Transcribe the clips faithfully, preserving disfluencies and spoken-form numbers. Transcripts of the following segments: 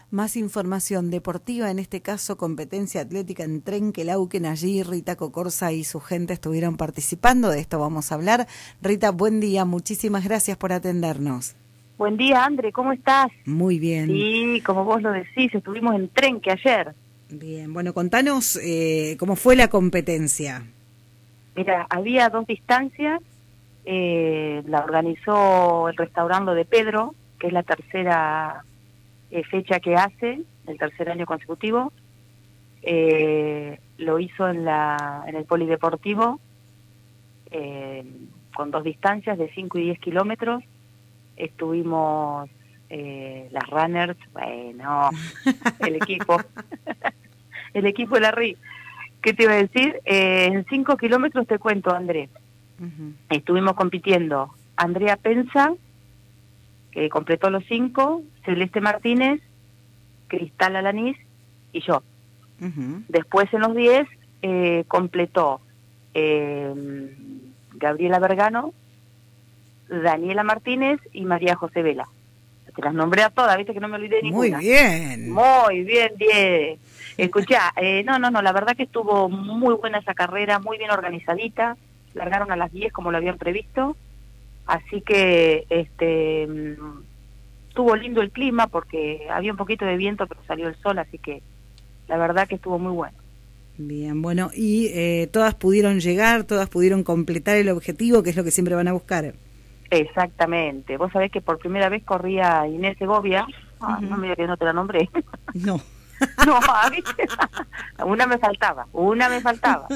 Más información deportiva, en este caso competencia atlética en Trenquelauquen. Allí Rita Cocorza y su gente estuvieron participando, de esto vamos a hablar. Rita, buen día, muchísimas gracias por atendernos. Buen día, André, ¿cómo estás? Muy bien. Sí, como vos lo decís, estuvimos en Trenque ayer. Bien, bueno, contanos eh, cómo fue la competencia. Mira, había dos distancias, eh, la organizó el restaurante de Pedro, que es la tercera eh, fecha que hace, el tercer año consecutivo. Eh, lo hizo en, la, en el polideportivo, eh, con dos distancias de cinco y diez kilómetros. Estuvimos eh, las runners, bueno, el equipo, el equipo de la R I. ¿Qué te iba a decir? Eh, en cinco kilómetros te cuento, André. Uh-huh. Estuvimos compitiendo Andrea Pensa, que completó los cinco, Celeste Martínez, Cristal Alanís y yo. Uh-huh. Después en los diez eh, completó eh, Gabriela Vergano, Daniela Martínez y María José Vela. Te las nombré a todas, viste que no me olvidé ninguna. Muy bien. Muy bien, bien. Escuchá, eh, no, no, no, la verdad que estuvo muy buena esa carrera, muy bien organizadita. Largaron a las diez como lo habían previsto. Así que este estuvo lindo el clima porque había un poquito de viento, pero salió el sol, así que la verdad que estuvo muy bueno. Bien, bueno, y eh, todas pudieron llegar, todas pudieron completar el objetivo, que es lo que siempre van a buscar. Exactamente. Vos sabés que por primera vez corría Inés Segovia. Ah, uh-huh. No me digas que no te la nombré. No. No, ¿viste? Una me faltaba, una me faltaba.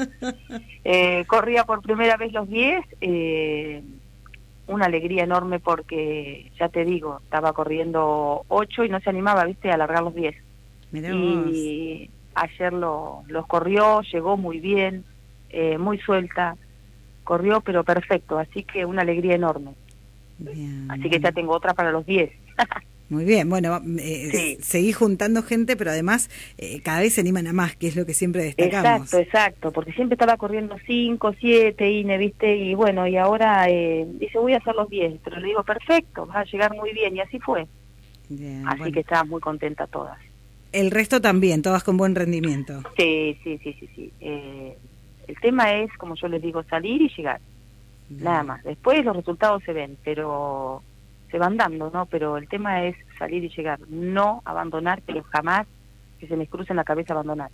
Eh, corría por primera vez los diez, eh, una alegría enorme porque, ya te digo, estaba corriendo ocho y no se animaba, ¿viste?, a alargar los diez. Mirá y vos. Ayer lo, los corrió, llegó muy bien, eh, muy suelta, corrió pero perfecto, así que una alegría enorme. Bien, así bien. que ya tengo otra para los diez. Muy bien, bueno, eh, sí. seguí juntando gente, pero además eh, cada vez se animan a más, que es lo que siempre destacamos. Exacto, exacto, porque siempre estaba corriendo cinco, siete, Ine, ¿viste? Y bueno, y ahora eh, dice, voy a hacer los diez, pero le digo, perfecto, vas a llegar muy bien, y así fue. Bien, así bueno. que estaba muy contenta todas. El resto también, todas con buen rendimiento. Sí, sí, sí, sí, sí. Eh, el tema es, como yo les digo, salir y llegar, bien. Nada más. Después los resultados se ven, pero... se van dando, ¿no? Pero el tema es salir y llegar, no abandonar, pero jamás que se me cruce en la cabeza abandonar.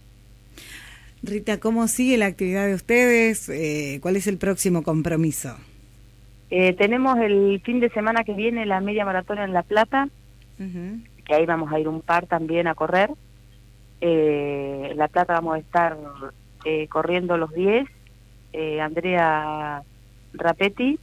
Rita, ¿cómo sigue la actividad de ustedes? Eh, ¿Cuál es el próximo compromiso? Eh, tenemos el fin de semana que viene la media maratón en La Plata, uh-huh. que ahí vamos a ir un par también a correr. Eh, en La Plata vamos a estar eh, corriendo los diez, eh, Andrea Rapetti,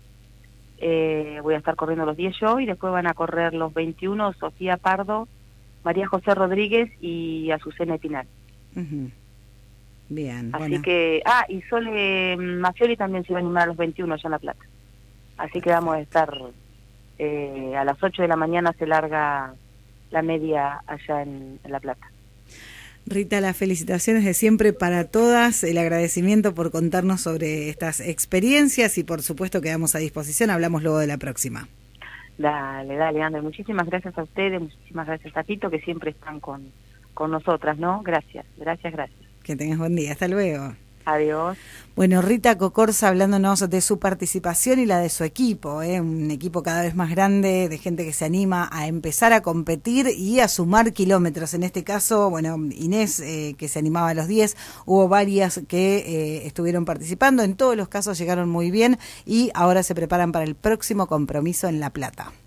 Eh, voy a estar corriendo los diez yo, y después van a correr los veintiuno Sofía Pardo, María José Rodríguez y Azucena Epinal. Uh-huh. Bien, así bueno. que, ah, y Sole Mafioli también se va a animar a los veintiuno allá en La Plata. Así Perfecto. Que vamos a estar, eh, a las ocho de la mañana se larga la media allá en, en La Plata. Rita, las felicitaciones de siempre para todas, el agradecimiento por contarnos sobre estas experiencias y por supuesto quedamos a disposición, hablamos luego de la próxima. Dale, dale, André, muchísimas gracias a ustedes, muchísimas gracias a Tito, que siempre están con, con nosotras, ¿no? Gracias, gracias, gracias. Que tengas buen día, hasta luego. Adiós. Bueno, Rita Cocorza hablándonos de su participación y la de su equipo, ¿eh? Un equipo cada vez más grande de gente que se anima a empezar a competir y a sumar kilómetros. En este caso, bueno, Inés eh, que se animaba a los diez, hubo varias que eh, estuvieron participando, en todos los casos llegaron muy bien y ahora se preparan para el próximo compromiso en La Plata.